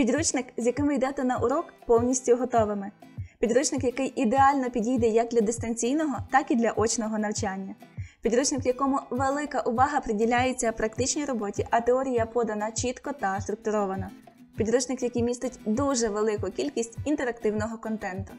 Підручник, з яким ви йдете на урок, повністю готовими. Підручник, який ідеально підійде як для дистанційного, так і для очного навчання. Підручник, в якому велика увага приділяється практичній роботі, а теорія подана чітко та структуровано. Підручник, який містить дуже велику кількість інтерактивного контенту.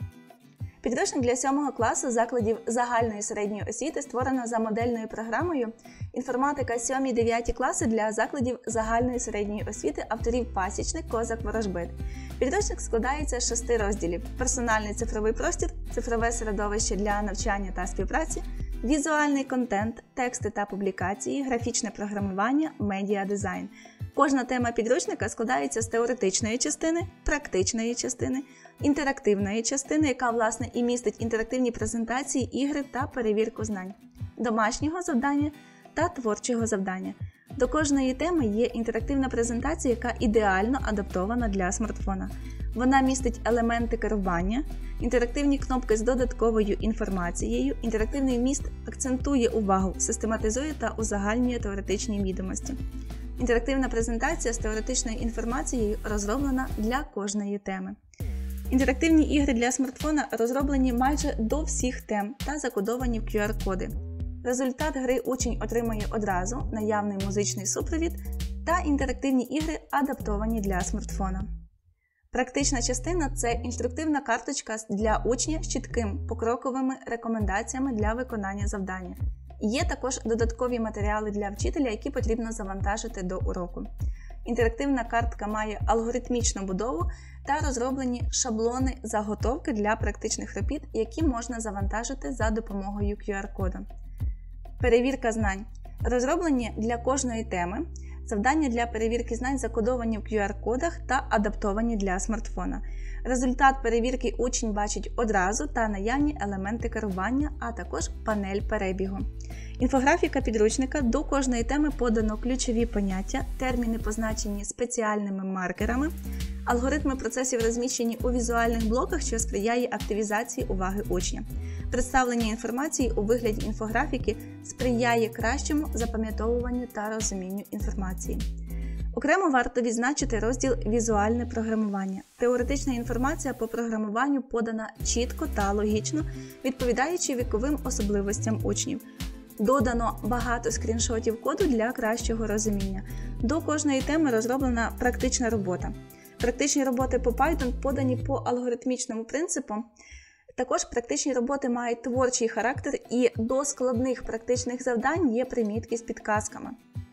Підручник для 7 класу закладів загальної середньої освіти створено за модельною програмою «Інформатика 7-9 класи для закладів загальної середньої освіти» авторів Пасічник, Козак, Ворожбит. Підручник складається з 6 розділів: персональний цифровий простір, цифрове середовище для навчання та співпраці, візуальний контент, тексти та публікації, графічне програмування, медіадизайн. Кожна тема підручника складається з теоретичної частини, практичної частини, інтерактивної частини, яка, власне, і містить інтерактивні презентації, ігри та перевірку знань, домашнього завдання та творчого завдання. До кожної теми є інтерактивна презентація, яка ідеально адаптована для смартфона. Вона містить елементи керування, інтерактивні кнопки з додатковою інформацією, інтерактивний вміст акцентує увагу, систематизує та узагальнює теоретичні відомості. Інтерактивна презентація з теоретичною інформацією розроблена для кожної теми. Інтерактивні ігри для смартфона розроблені майже до всіх тем та закодовані в QR-коди. Результат гри учень отримає одразу, наявний музичний супровід та інтерактивні ігри адаптовані для смартфона. Практична частина – це інструктивна карточка для учня з чітким покроковими рекомендаціями для виконання завдання. Є також додаткові матеріали для вчителя, які потрібно завантажити до уроку. Інтерактивна картка має алгоритмічну будову та розроблені шаблони заготовки для практичних робіт, які можна завантажити за допомогою QR-коду. Перевірка знань. Розроблені для кожної теми. Завдання для перевірки знань закодовані в QR-кодах та адаптовані для смартфона. Результат перевірки учень бачить одразу та наявні елементи керування, а також панель перебігу. Інфографіка підручника. До кожної теми подано ключові поняття, терміни позначені спеціальними маркерами, алгоритми процесів розміщені у візуальних блоках, що сприяє активізації уваги учня. Представлення інформації у вигляді інфографіки сприяє кращому запам'ятовуванню та розумінню інформації. Окремо варто відзначити розділ «Візуальне програмування». Теоретична інформація по програмуванню подана чітко та логічно, відповідаючи віковим особливостям учнів. Додано багато скріншотів коду для кращого розуміння. До кожної теми розроблена практична робота. Практичні роботи по Python подані по алгоритмічному принципу. Також практичні роботи мають творчий характер і до складних практичних завдань є примітки з підказками.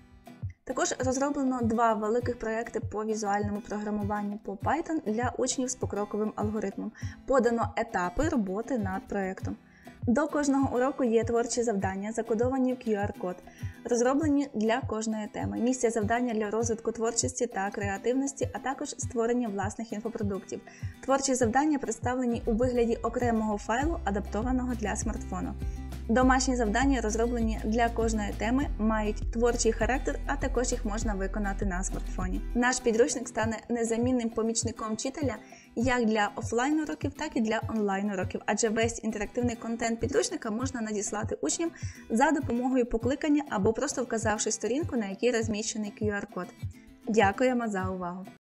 Також розроблено 2 великих проекти по візуальному програмуванню по Python для учнів з покроковим алгоритмом. Подано етапи роботи над проектом. До кожного уроку є творчі завдання, закодовані в QR-код, розроблені для кожної теми, місця завдання для розвитку творчості та креативності, а також створення власних інфопродуктів. Творчі завдання представлені у вигляді окремого файлу, адаптованого для смартфону. Домашні завдання, розроблені для кожної теми, мають творчий характер, а також їх можна виконати на смартфоні. Наш підручник стане незамінним помічником вчителя як для офлайн-уроків, так і для онлайн-уроків, адже весь інтерактивний контент підручника можна надіслати учням за допомогою покликання або просто вказавши сторінку, на якій розміщений QR-код. Дякуємо за увагу!